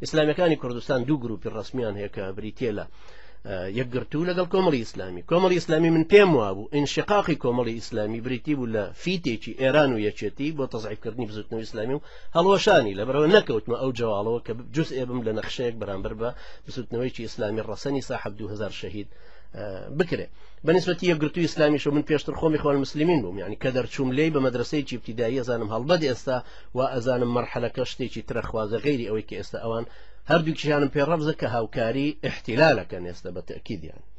ئیسلامیەکانی کوردستان دوو گروپی ڕسمیان هەیە کە بریتیە لە یەکگرتوو لەگەڵ کۆمەڵی ئیسلامی. کۆمەڵی ئیسلامی من پێم وابوو ئینشقاقی کۆمەڵی ئیسلامی بریتی بوو لە فیتێکی ئێران و یەکێتی بۆ تەزعیفکردنی بزوتنەوەی ئیسلامی و هەڵوەشانی لەبەرەوە نەکەوتمە ئەو جەواڵەوە کە جزئێ بم لە نەخشەیەک بەرامبەر بە بزوتنەوەیکی ئیسلامی ڕەسەنی ساحەب 2000 شەهید بکرێ. بەنسبەتی یەکگرتووی ئیسلامیشەوە من پێشتر خۆمی خۆڵ مسلمین بووم، یعنی کە دەرچووم لێی بە مەدرسەیەکی ابتیدایی ئەزانم هەڵبەت ئێستا و ئەزانم مەرحەلەکە شتێکی ترە خوازە غەیری ئەوەی کە ئێستا ئەوان هەردووکیشانم پێڕەبزە کە هاوکاری احتیلالەکەن ئێستا بە تەکیدیان.